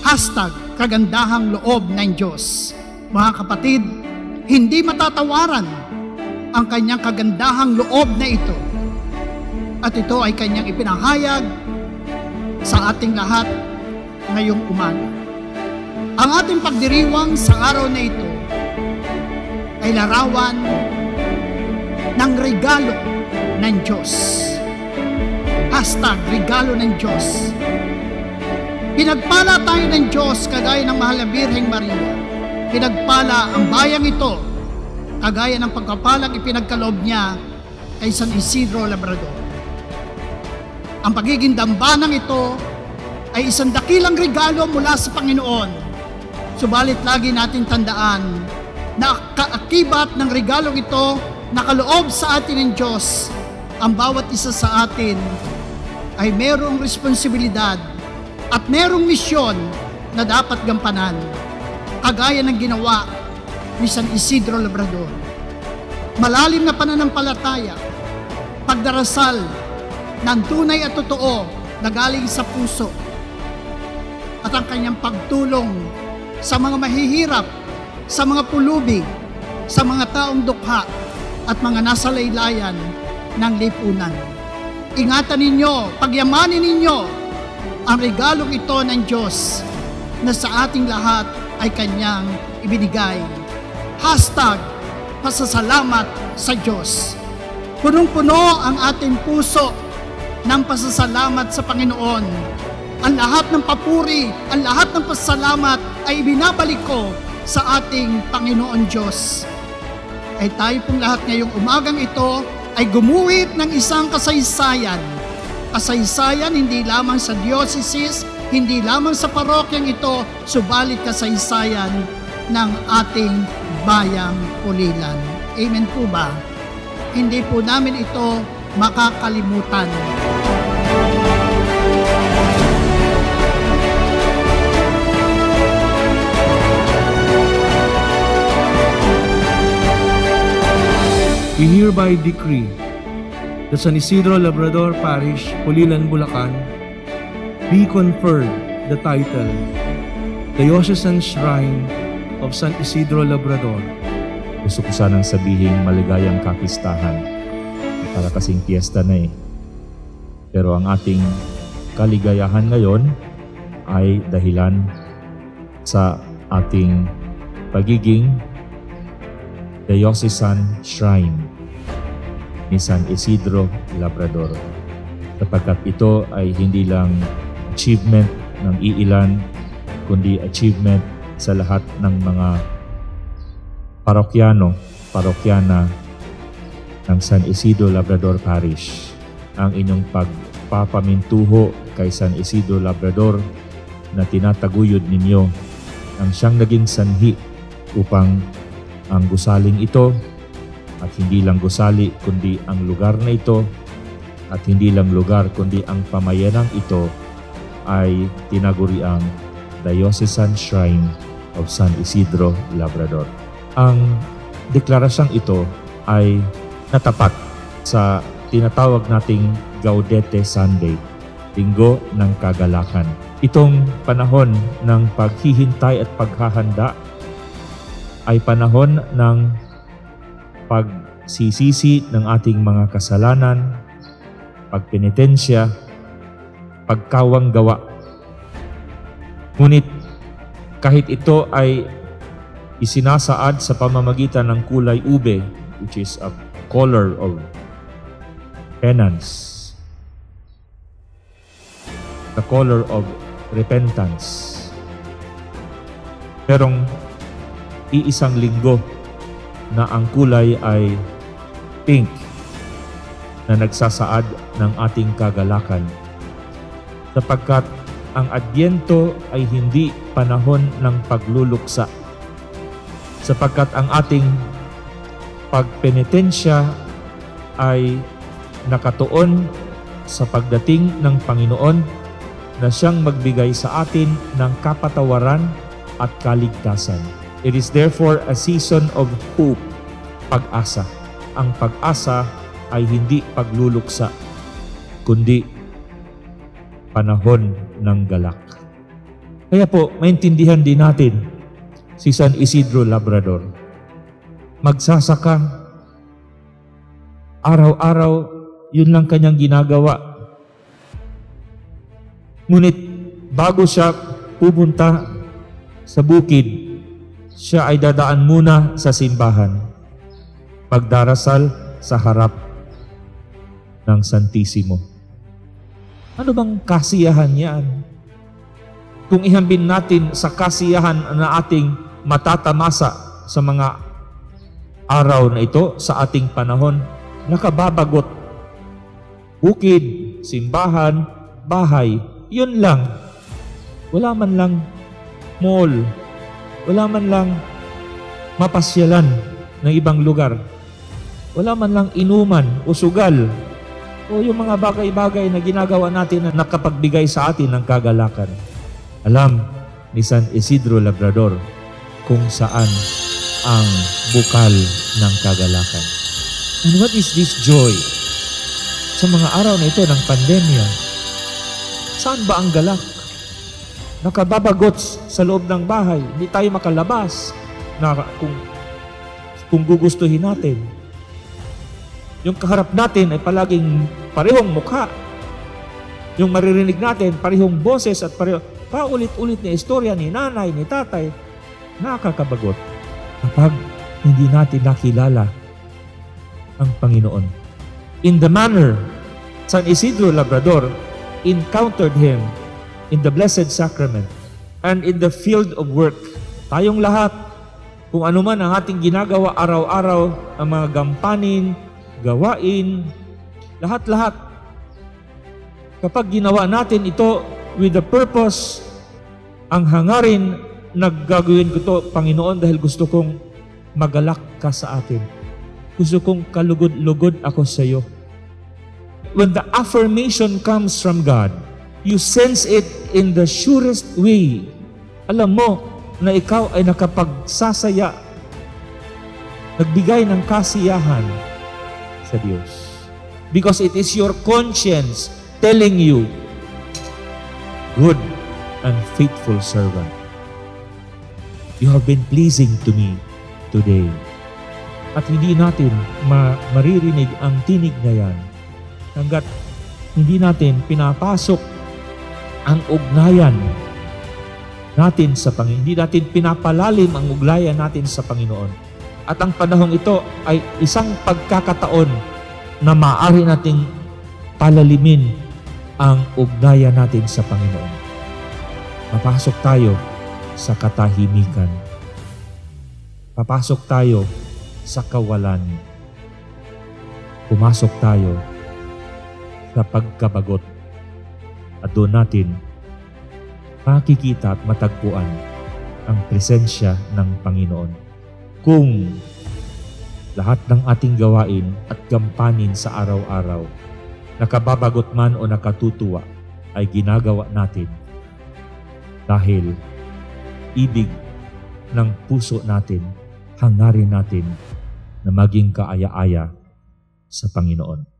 #kagandahang loob ng Diyos. Mga kapatid, hindi matatawaran ang kanyang kagandahang loob na ito. At ito ay kanyang ipinahayag sa ating lahat ngayong umaga. Ang ating pagdiriwang sa araw na ito ay larawan ng regalo ng Diyos. #regalo ng Diyos. Pinagpala tayo ng Diyos kagaya ng mahal na Birheng Maria. Pinagpala ang bayang ito kagaya ng pagkapalang ipinagkaloob niya kay San Isidro Labrador. Ang pagiging dambanang ito ay isang dakilang regalo mula sa Panginoon. Subalit lagi natin tandaan na kaakibat ng regalong ito nakaloob sa atin ng Diyos, ang bawat isa sa atin ay mayroong responsibilidad at mayroong misyon na dapat gampanan, kagaya ng ginawa ni San Isidro Labrador. Malalim na pananampalataya, pagdarasal ng tunay at totoo na galing sa puso, at ang kanyang pagtulong sa mga mahihirap, sa mga pulubi, sa mga taong dukha at mga nasa laylayan ng lipunan. Ingatan ninyo, pagyamanin ninyo ang regalong ito ng Diyos na sa ating lahat ay kanyang ibinigay. #pasasalamat sa Diyos. Punong-puno ang ating puso ng pasasalamat sa Panginoon. Ang lahat ng papuri, ang lahat ng pasasalamat ay ibinabalik ko sa ating Panginoon Diyos. Ay tayo pong lahat ngayong umagang ito ay gumuhit ng isang kasaysayan. Kasaysayan hindi lamang sa Diocese, hindi lamang sa parokyang ito, subalit kasaysayan ng ating bayang Pulilan. Amen po ba? Hindi po namin ito makakalimutan. We hereby decree that San Isidro Labrador Parish, Pulilan, Bulacan, be conferred the title Diocesan Shrine of San Isidro Labrador. Gusto ko sanang sabihin maligayang kapistahan. Para kasing piyesta na eh. Pero ang ating kaligayahan ngayon ay dahilan sa ating pagiging Diocesan Shrine ni San Isidro Labrador, sapagkat ito ay hindi lang achievement ng iilan, kundi achievement sa lahat ng mga parokyana ng San Isidro Labrador Parish. Ang inyong pagpapamintuho kay San Isidro Labrador na tinataguyod ninyo ang siyang naging sanhi upang ang gusaling ito, at hindi lang gusali kundi ang lugar na ito, at hindi lang lugar kundi ang pamayanang ito ay tinaguriang Diocesan Shrine of San Isidro Labrador. Ang deklarasyong ito ay natapat sa tinatawag nating Gaudete Sunday, Linggo ng Kagalakan. Itong panahon ng paghihintay at paghahanda ay panahon ng pagsisisi ng ating mga kasalanan, pagpenitensya, pagkawang gawa. Ngunit kahit ito ay isinasaad sa pamamagitan ng kulay ube, which is a color of penance, the color of repentance, merong iisang linggo na ang kulay ay pink na nagsasaad ng ating kagalakan, sapagkat ang Adyento ay hindi panahon ng pagluluksa, sapagkat ang ating pagpenitensya ay nakatuon sa pagdating ng Panginoon na siyang magbigay sa atin ng kapatawaran at kaligtasan. It is therefore a season of hope, pag-asa. Ang pag-asa ay hindi pagluluksa, kundi panahon ng galak. Kaya po, maintindihan din natin si San Isidro Labrador. Magsasaka, araw-araw, yun lang kanyang ginagawa. Ngunit bago siya pupunta sa bukid, siya ay dadaan muna sa simbahan. Magdarasal sa harap ng Santissimo. Ano bang kasiyahan yan? Kung ihambin natin sa kasiyahan na ating matatamasa sa mga araw na ito, sa ating panahon, nakababagot. Bukid, simbahan, bahay, yun lang. Wala man lang mall, wala man lang mapasyalan ng ibang lugar. Wala man lang inuman o sugal o yung mga bagay-bagay na ginagawa natin na nakapagbigay sa atin ng kagalakan. Alam ni San Isidro Labrador kung saan ang bukal ng kagalakan. And what is this joy? Sa mga araw na ito ng pandemya, saan ba ang galak? Nakababagot sa loob ng bahay, hindi tayo makalabas na kung gugustuhin natin. Yung kaharap natin ay palaging parehong mukha. Yung maririnig natin, parehong boses at paulit-ulit na istorya ni nanay, ni tatay, nakakabagot kapag hindi natin nakilala ang Panginoon. In the manner San Isidro Labrador encountered Him in the Blessed Sacrament and in the field of work. Tayong lahat, kung ano man ang ating ginagawa araw-araw, ang mga gampanin, gawain, lahat-lahat. Kapag ginawa natin ito with the purpose, ang hangarin, naggagawin ko to, Panginoon, dahil gusto kong magalak ka sa atin. Gusto kong kalugod-lugod ako sa iyo. When the affirmation comes from God, you sense it in the surest way. Alam mo na ikaw ay nakapagsasaya, nagbigay ng kasiyahan sa Diyos. Because it is your conscience telling you, good and faithful servant, you have been pleasing to me today. At hindi natin maririnig ang tinig na yan hanggat hindi natin pinapasok ang ugnayan natin sa Panginoon. Hindi natin pinapalalim ang ugnayan natin sa Panginoon. At ang panahong ito ay isang pagkakataon na maaari nating palalimin ang ugnayan natin sa Panginoon. Papasok tayo sa katahimikan. Papasok tayo sa kawalan. Pumasok tayo sa pagkabagot. At doon natin makikita at matagpuan ang presensya ng Panginoon. Kung lahat ng ating gawain at gampanin sa araw-araw, nakababagot man o nakatutuwa, ay ginagawa natin dahil ibig ng puso natin, hangarin natin na maging kaaya-aya sa Panginoon.